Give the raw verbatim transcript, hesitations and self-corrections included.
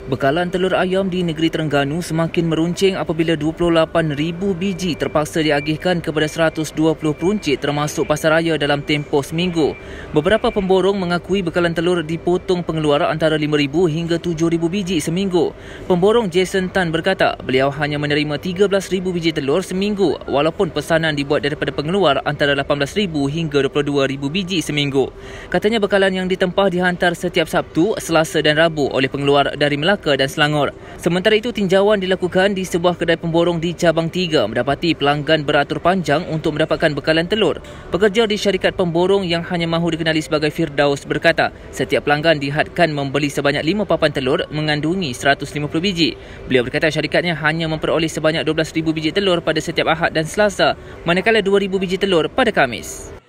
Bekalan telur ayam di negeri Terengganu semakin meruncing apabila dua puluh lapan ribu biji terpaksa diagihkan kepada seratus dua puluh peruncit termasuk pasaraya dalam tempoh seminggu. Beberapa pemborong mengakui bekalan telur dipotong pengeluar antara lima ribu hingga tujuh ribu biji seminggu. Pemborong Jason Tan berkata beliau hanya menerima tiga belas ribu biji telur seminggu walaupun pesanan dibuat daripada pengeluar antara lapan belas ribu hingga dua puluh dua ribu biji seminggu. Katanya bekalan yang ditempah dihantar setiap Sabtu, Selasa dan Rabu oleh pengeluar dari Melaka dan Selangor. Sementara itu, tinjauan dilakukan di sebuah kedai pemborong di Cabang tiga mendapati pelanggan beratur panjang untuk mendapatkan bekalan telur. Pekerja di syarikat pemborong yang hanya mahu dikenali sebagai Firdaus berkata, setiap pelanggan dihadkan membeli sebanyak lima papan telur mengandungi seratus lima puluh biji. Beliau berkata syarikatnya hanya memperoleh sebanyak dua belas ribu biji telur pada setiap Ahad dan Selasa, manakala dua ribu biji telur pada Khamis.